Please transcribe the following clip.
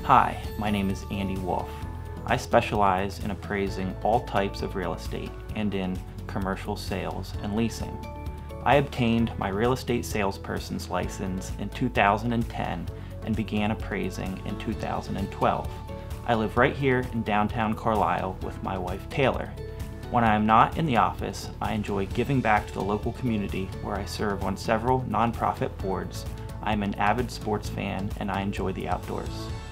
Hi, my name is Andy Wolfe. I specialize in appraising all types of real estate and in commercial sales and leasing. I obtained my real estate salesperson's license in 2010 and began appraising in 2012. I live right here in downtown Carlisle with my wife Taylor. When I am not in the office, I enjoy giving back to the local community where I serve on several nonprofit boards. I'm an avid sports fan and I enjoy the outdoors.